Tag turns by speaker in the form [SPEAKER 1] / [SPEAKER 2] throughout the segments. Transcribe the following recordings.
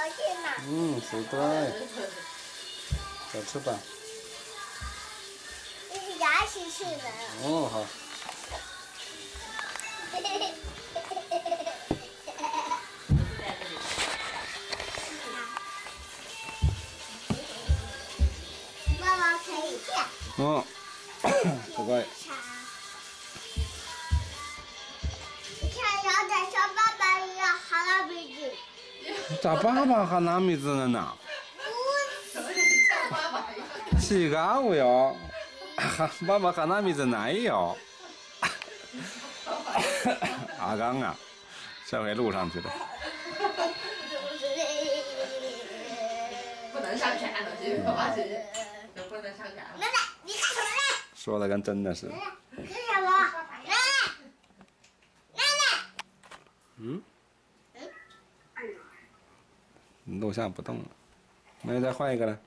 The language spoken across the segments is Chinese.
[SPEAKER 1] 兴呢。
[SPEAKER 2] 是的。快吃吧。
[SPEAKER 1] 这是牙齿吃的。
[SPEAKER 2] 哦，好。
[SPEAKER 1] 妈妈可以这样。
[SPEAKER 2] 不该。
[SPEAKER 1] 你看，有点像爸爸一样喊拉鼻子。
[SPEAKER 2] 咋爸爸喊哪米子了呢？是噶我哟，爸爸喊哪米子哪有？阿刚啊，这回录上去了。
[SPEAKER 3] 不能上传了，这个话题就不能上传了。
[SPEAKER 1] 奶奶，你干什么呢？
[SPEAKER 2] 说的跟真的似的。
[SPEAKER 1] 干什么？奶奶，奶奶。
[SPEAKER 2] 录像不动了，那再换一个了。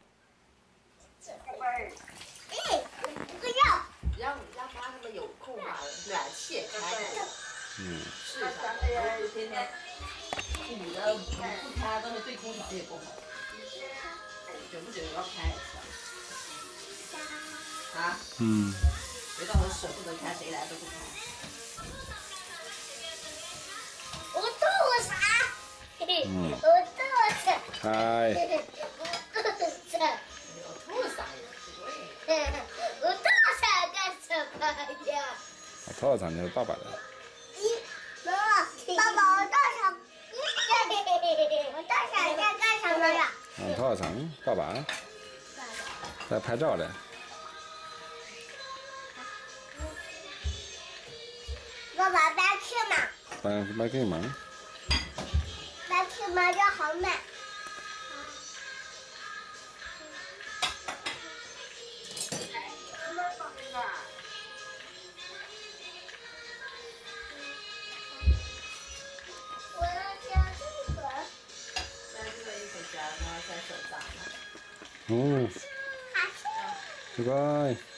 [SPEAKER 1] 不要。
[SPEAKER 3] 让妈他们有空把暖气也开开。是的，天天女的不开，但是对空调也不好。久不久要开一次。啊？谁到时候舍不得开，谁来都不开。
[SPEAKER 1] 我肚子。我肚子。
[SPEAKER 2] 嗨。
[SPEAKER 1] 我肚子。
[SPEAKER 3] 我吐啥呀？
[SPEAKER 1] 我肚子干什么呀？
[SPEAKER 2] 头上就是爸爸的。
[SPEAKER 1] 妈妈，爸爸，我肚上，我肚上在干什么呀？
[SPEAKER 2] 头上，爸爸。在拍照嘞。
[SPEAKER 1] 爸爸，别去嘛。
[SPEAKER 2] 别去忙。
[SPEAKER 1] 别去嘛，这好美。我要加这个。
[SPEAKER 3] 加这个一会儿加，然后再手脏了。
[SPEAKER 2] 不该。